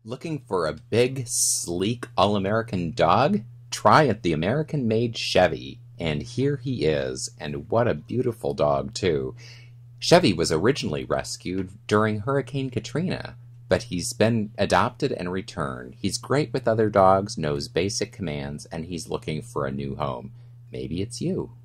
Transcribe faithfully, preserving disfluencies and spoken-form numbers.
Looking for a big, sleek, all-American dog? Try it the American-made Chevy. And here he is, and what a beautiful dog, too. Chevy was originally rescued during Hurricane Katrina, but he's been adopted and returned. He's great with other dogs, knows basic commands, and he's looking for a new home. Maybe it's you.